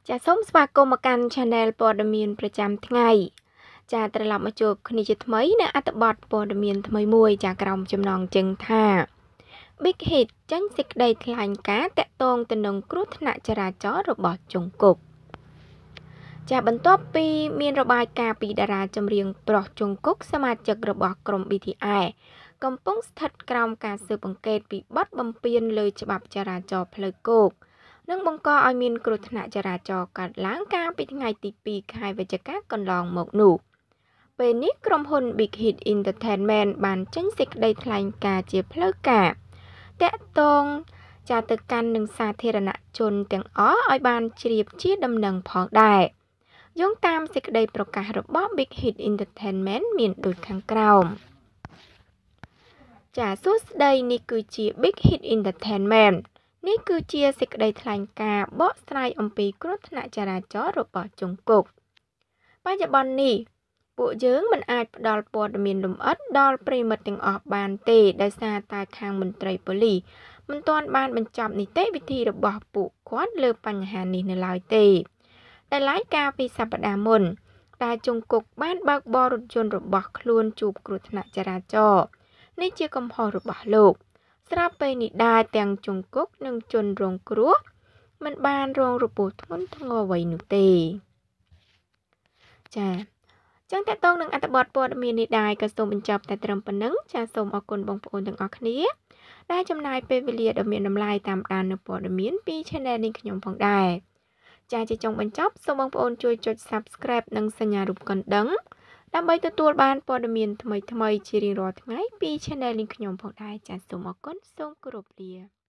ចាសូមស្វាគមន៍មកកាន់ Channel ព័ត៌មានប្រចាំថ្ងៃចាត្រឡប់មកជួបគ្នាជាថ្មីនៅអត្ថបទព័ត៌មានថ្មីមួយចាក្រោមចំណងជើងថា Big Hit ចេញសេចក្តីថ្លែងការណ៍តាក់ទងទៅនឹងគ្រោះថ្នាក់ចរាចរណ៍របស់ជង្គង់ចាបន្ទាប់ពីមានរបាយការណ៍ពីតារាចម្រៀងប្រុសជង្គង់សមាជិករបស់ក្រុម BTS កំពុងស្ថិតក្រោមការស៊ើបអង្កេតពីបទបំពានលើច្បាប់ចរាចរណ៍ផ្លូវគោកនិងបង្កឲ្យមានគ្រោះថ្នាក់ចរាចរណ៍កើតឡើងកាលពីថ្ងៃទី2ខែវិច្ឆិកាកន្លងមកនោះពេលនេះក្រុមហ៊ុន Big Hit Entertainment បានចេញសេចក្តីថ្លែងការណ៍ជាផ្លូវការតាក់ទងចាទៅកាន់នឹងសាធារណជនទាំងអស់ឲ្យបានជ្រាបជាដំណឹងផងដែរយោងតាមសេចក្តីប្រកាសរបស់ Big Hit Entertainment មានដូចខាងក្រោមចាសួស្តីនេះគឺជា Big Hit Entertainment នេះគឺជាសេចក្តីថ្លែងការណ៍បកស្រាយអំពីគ្រោះថ្នាក់ចរាចរណ៍របស់ជង្គង់បច្ចុប្បន្ននេះពួកយើងមិនអាចផ្ដល់ព័ត៌មានលម្អិតដល់ប្រិយមិត្តទាំងអស់បានទេដោយសារតែខាងមន្ត្រីប៉ូលីសមិនទាន់បានបញ្ចប់នីតិវិធីរបស់ពួកគាត់លើបញ្ហានេះនៅឡើយទេដែលឡាយការពីសប្តាហ៍មុនតែជង្គង់បានបើកបររថយន្តរបស់ខ្លួនជួបគ្រោះថ្នាក់ចរាចរណ៍នេះជាកំហុសរបស់លោកស្រាប់ពេលនេះដែរទាំងជង្គង់និងជនរងគ្រោះមិនបានរងរបួសធ្ងន់ធ្ងរអ្វីនោះទេចា៎ចឹងតើតើនឹងអត្ថបទព័ត៌មាននេះដែរក៏សូមបញ្ចប់តែត្រឹមប៉ុណ្ណឹងចាសសូមអរគុណបងប្អូនទាំងអស់គ្នាដែលចំណាយពេលវេលាដ៏មានតម្លៃតាមដាននៅព័ត៌មានពី Channel នេះខ្ញុំផងដែរចា៎ជាចុងបញ្ចប់សូមបងប្អូនជួយចុច Subscribe និងសញ្ញារូបកណ្ដឹងដើម្បីទទួលបានព័ត៌មានថ្មីៗជារៀងរាល់ថ្ងៃពី Channel នេះខ្ញុំផងដែរចាសសូមអរគុណសូមគោរពលា